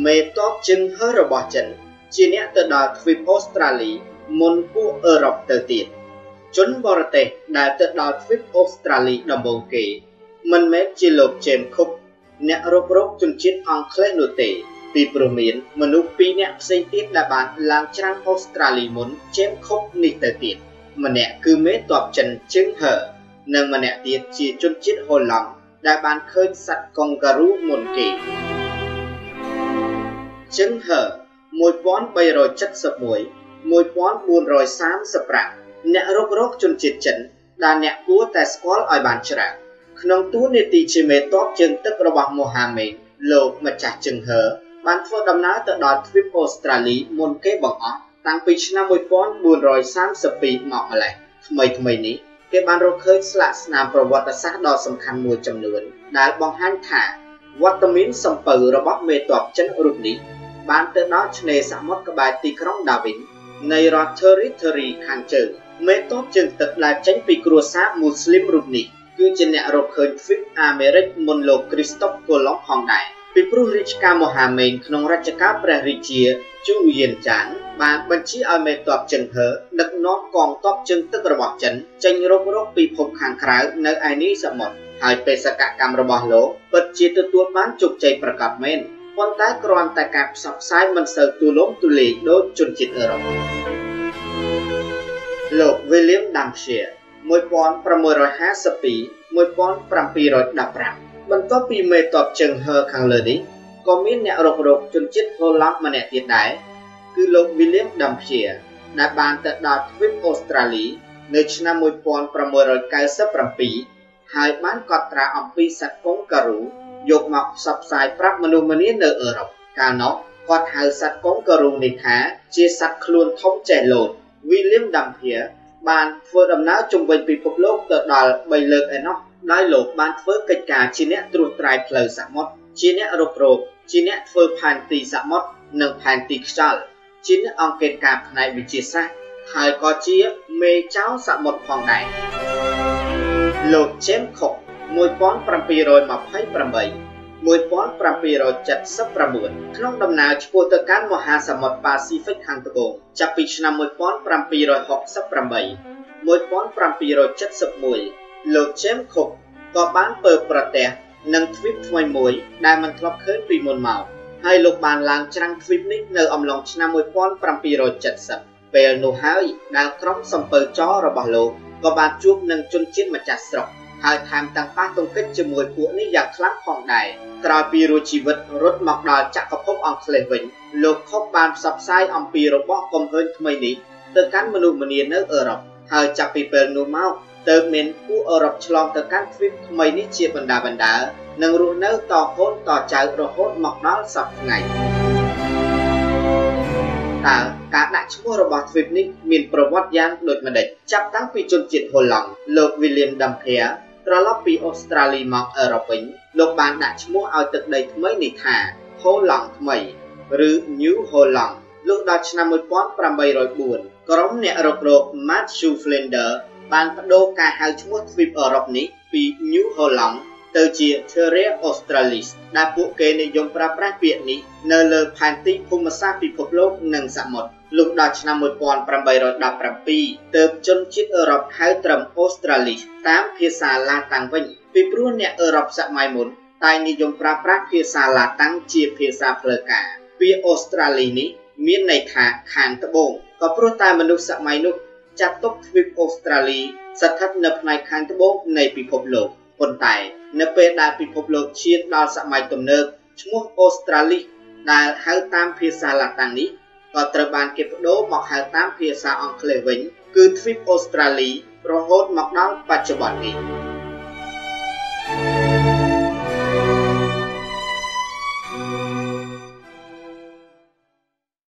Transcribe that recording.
មេតបជើងហើរបស់ចិនជាអ្នកទៅដល់ទ្វីបអូស្ត្រាលីមុនពួកអឺរ៉ុបទៅទៀតជនបរទេសដែលទៅដល់ទ្វីបអូស្ត្រាលីដំបូងគេមិនមែនជាលោកជេមឃុកអ្នករករកជនជាតិអង់គ្លេសនោះទេពីព្រោះមានមនុស្ស2នាក់ផ្សេងទៀតដែលបានឡើងច្រាំងអូស្ត្រាលីមុនជេមឃុកនេះទៅទៀតម្នាក់គឺមេតបចិនជើងហើនិងម្នាក់ទៀតជាជនជាតិហូឡង់ដែលបានឃើញសត្វកុងការ៉ូមុនគេជើងហើ1371 1435អ្នករករកជនជាតិចិនដែលអ្នកគួរតែស្គាល់ឲ្យបានច្រើនក្នុងតួនាទីជាមេតបជើងទឹករបស់មូហាម៉េតលោកម្ចាស់ជើងហើបានធ្វើដំណើរទៅដល់ទ្វីបអូស្ត្រាលីមុនគេបង្អស់តាំងពីឆ្នាំ1432មកម្លេះថ្មីនេះគេបានរកឃើញស្លាកស្នាមប្រវត្តិសាស្ត្រដ៏សំខាន់មួយចំនួនដែលបង្ហាញថាវត្តមានសំពៅរបស់មេតបចិនរូបនេះបានទៅដល់ឆ្នេរសមុទ្រក្បែរទីក្រុងដាវីននៃរដ្ឋ Territory ខាងជើងមេតបជើងទឹកដែលចេញពីគ្រួសារមូស្លីមរូបនេះគឺជាអ្នករកឃើញទ្វីបអាមេរិកមុនលោកគ្រីស្តុបកូឡុងផងដែរពីព្រោះរាជការមូហាម៉េតក្នុងរជ្ជកាលព្រះរាជាជូយៀនចានបានបញ្ជាឲ្យមេតបជើងហើដឹកនាំកងទ័ពជើងទឹករបស់ចិនចេញរកពីភពខាងក្រៅនៅឯនីសមុទ្រហើយបេសកកម្មរបស់លោកពិតជាទទួលបានជោគជ័យប្រកបមែនប៉ុន្តែគ្រាន់តែការផ្សព្វផ្សាយមិនសូវទូលំទូលាយដូចជនជាតិអឺរ៉ុបលោក William Dampier 1652 1715 បន្ទាប់ពីមេតបជើងហើខាងលើនេះក៏មានអ្នករករកជនជាតិហូឡង់ម្នាក់ទៀតដែរគឺលោក William Dampier ដែលបានទៅដល់ទ្វីបអូស្ត្រាលីនៅឆ្នាំ1697ហើយបានកត់ត្រាអំពីសត្វកុងការ៉ូយកមកផ្សព្វផ្សាយប្រាប់មនុស្សម្នានៅអឺរ៉ុបកាលនោះគាត់ហៅសត្វកុងការ៉ូនេះថាជាសត្វខ្លួនធំចេះលោត William Dampier បានធ្វើដំណើរជុំវិញពិភពលោកទៅដល់3លើកឯណោះដោយលោកបានធ្វើកិច្ចការជាអ្នកត្រួសត្រាយផ្លូវសមុទ្រជាអ្នករករកជាអ្នកធ្វើផែនទីសមុទ្រនិងផែនទីខ្យល់ជាអ្នកអង្គការការផ្នែកវិទ្យាសាស្ត្រហើយក៏ជាមេចៅសមុទ្រផងដែរលោក James Cook 1728 1779 ក្នុងដំណើរឆ្ពោះទៅកាន់មហាសមុទ្រប៉ាស៊ីហ្វិកខាងត្បូងចាប់ពីឆ្នាំ1768 1771លោក James Cook ក៏បានពើប្រទះនឹងទ្វីបថ្មីមួយដែលមិនធ្លាប់ឃើញពីមុនមកហើយលោកបានឡើងច្រាំងទ្វីបនេះនៅអំឡុងឆ្នាំ1770ពេលនោះហើយដែលក្រុមសំពៅចរបស់លោកក៏បានជួបនឹងជនជាតិម្ចាស់ស្រុកហើយថែមទាំងប៉ះទង្គិចជាមួយពួកនេះយ៉ាងខ្លាំងផងដែរក្រោយពីរួចជីវិតរត់មកដល់ចក្រភពអង់គ្លេសវិញលោកខុបបានផ្សព្វផ្សាយអំពីរបស់កំហើញថ្មីនេះទៅកាន់មនុស្សម្នានៅអឺរ៉ុបហើយចាប់ពីពេលនោះមកទើបមានពួកអឺរ៉ុបឆ្លងទៅកាន់ទ្វីបថ្មីនេះជាបណ្ដានិងរស់នៅតកូនតចៅរហូតមកដល់សព្វថ្ងៃតើការដាក់ឈ្មោះរបស់ទ្វីបនេះមានប្រវត្តិយ៉ាងដូចម្តេចចាប់តាំងពីជនជាតិហូឡង់លោក William Dampier ត្រឡប់ពីអូស្ត្រាលីមកអឺរ៉ុបវិញលោកបានដាក់ឈ្មោះឲ្យទឹកដីថ្មីនេះថាហូឡង់ថ្មីឬ New Holland លុះដល់ឆ្នាំ1804ក្រុមអ្នករករក Matthew Flinders បានបដូរការហៅឈ្មោះទ្វីបអឺរ៉ុបនេះពី New Holland ទៅជា Terra Australis ដែលពួកគេនិយមប្រើប្រាស់ពាក្យនេះនៅលើផែនទីភូមិសាស្ត្រពិភពលោកនិងសមុទ្រលុះដល់ឆ្នាំ1817ទើបជនជាតិអឺរ៉ុបហៅត្រឹម Australis តាមភាសាឡាតាំងវិញពីព្រោះអ្នកអឺរ៉ុបសម័យមុនតែនិយមប្រើប្រាស់ភាសាឡាតាំងជាភាសាផ្លូវការពាក្យ Australis នេះមានន័យថាខាងត្បូងក៏ព្រោះតែមនុស្សសម័យនោះចាត់ទុកទ្វីបអូស្ត្រាលីស្ថិតនៅផ្នែកខាងត្បូងនៃពិភពលោកប៉ុន្តែនៅពេលដែលពិភពលោកឈានដល់សម័យទំនើបឈ្មោះអូស្ត្រាលីដែលហៅតាមភាសាឡាតាំងនេះក៏ត្រូវបានគេបដូរមកហៅតាមភាសាអង់គ្លេសវិញគឺទ្វីបអូស្ត្រាលីរហូតមកដល់បច្ចុប្បន្ននេះ